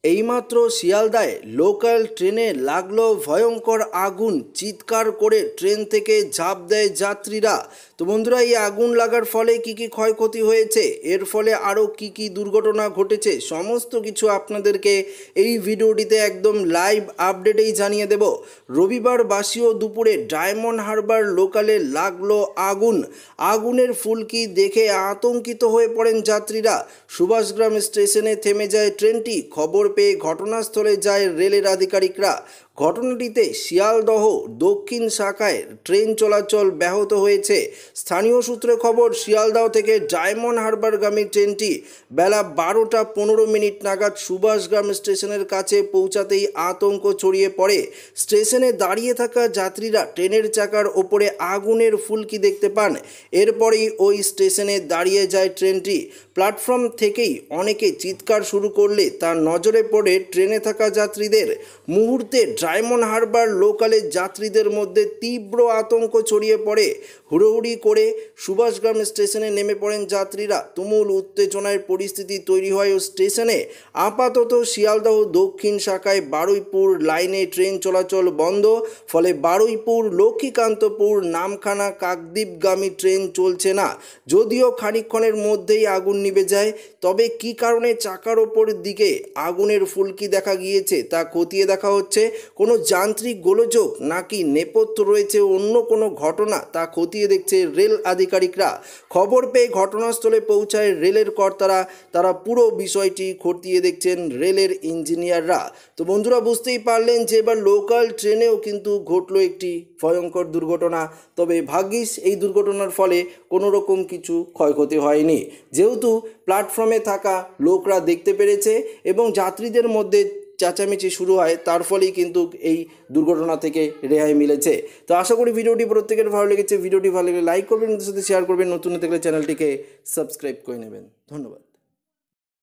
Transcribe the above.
এইমাত্র শিয়ালদায় লোকাল ট্রেনে লাগলো ভয়ঙ্কর আগুন। চিৎকার করে ট্রেন থেকে ঝাঁপ দেয় যাত্রীরা। তো বন্ধুরা, এই আগুন লাগার ফলে কি কি ক্ষয়ক্ষতি হয়েছে, এর ফলে আরও কি কি দুর্ঘটনা ঘটেছে, সমস্ত কিছু আপনাদেরকে এই ভিডিওটিতে একদম লাইভ আপডেটেই জানিয়ে দেব। রবিবার বাসীয় দুপুরে ডায়মন্ড হারবার লোকালে লাগলো আগুন। আগুনের ফুলকি দেখে আতঙ্কিত হয়ে পড়েন যাত্রীরা। সুভাষগ্রাম স্টেশনে থেমে যায় ট্রেনটি। খবর পেয়ে ঘটনাস্থলে যায় রেলের আধিকারিকরা। ঘটনাটিতে শিয়ালদহ দক্ষিণ শাখায় ট্রেন চলাচল ব্যাহত হয়েছে। স্থানীয় সূত্রে খবর, শিয়ালদহ থেকে ডায়মন্ড হারবারগামী ট্রেনটি বেলা 12টা 15 নাগাদ সুভাষগ্রাম স্টেশনের কাছে পৌঁছাতেই আতঙ্ক ছড়িয়ে পড়ে। স্টেশনে দাঁড়িয়ে থাকা যাত্রীরা ট্রেনের চাকার ওপরে আগুনের ফুলকি দেখতে পান। এরপরেই ওই স্টেশনে দাঁড়িয়ে যায় ট্রেনটি। প্ল্যাটফর্ম থেকেই অনেকে চিৎকার শুরু করলে তার নজরে পড়ে ট্রেনে থাকা যাত্রীদের। মুহূর্তে ডায়মন্ড হারবার লোকালে যাত্রীদের মধ্যে তীব্র আতঙ্ক ছড়িয়ে পড়ে। হুড়োহুড়ি করে সুভাষগ্রাম স্টেশনে নেমে পড়েন যাত্রীরা। তুমুল উত্তেজনার পরিস্থিতি তৈরি হয় ও স্টেশনে। আপাতত শিয়ালদহ দক্ষিণ শাখায় বারুইপুর লাইনে ট্রেন চলাচল বন্ধ। ফলে বারুইপুর লক্ষ্মীকান্তপুর নামখানা কাকদ্বীপগামী ট্রেন চলছে না। যদিও খানিকক্ষণের মধ্যেই আগুন নিভে যায়, তবে কী কারণে চাকার ওপর দিকে আগুনের ফুলকি দেখা গিয়েছে তা খতিয়ে দেখা হচ্ছে। কোনো যান্ত্রিক গোলযোগ নাকি নেপথ্য রয়েছে অন্য কোনো ঘটনা, তা খতিয়ে দেখছে রেল আধিকারিকরা। খবর পেয়ে ঘটনাস্থলে পৌঁছায় রেলের কর্তারা। তারা পুরো বিষয়টি খতিয়ে দেখছেন রেলের ইঞ্জিনিয়াররা। তো বন্ধুরা, বুঝতেই পারলেন যে এবার লোকাল ট্রেনেও কিন্তু ঘটলো একটি ভয়ঙ্কর দুর্ঘটনা। তবে ভাগ্যিস এই দুর্ঘটনার ফলে কোনো রকম কিছু ক্ষয়ক্ষতি হয়নি, যেহেতু প্ল্যাটফর্মে থাকা লোকরা দেখতে পেরেছে এবং যাত্রীদের মধ্যে চেঁচামেচি শুরু হয়, তার ফলেই কিন্তু এই দুর্ঘটনা থেকে রেহাই মিলেছে। তো আশা করি ভিডিওটি প্রত্যেকের ভালো লেগেছে। ভিডিওটি ভালো লাগলে লাইক করবেন, সাথে শেয়ার করবেন, নতুন থাকলে চ্যানেলটিকে সাবস্ক্রাইব করে নেবেন। ধন্যবাদ।